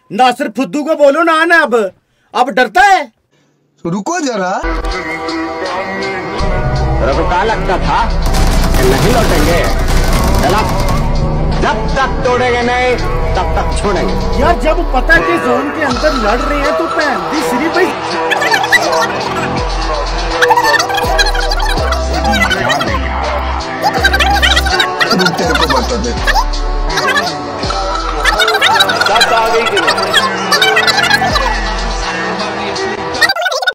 नासिर फुद्दू को बोलो ना आना अब डरता है। रुको जरा। तेरे को क्या लगता था कि नहीं लौटेंगे? चला, जब तक तोड़ेंगे नहीं तब तक छोड़ेंगे। यार जब पता के जोन के अंदर लड़ रहे हैं तो पहनती श्री भाई। तेरे को बता दे।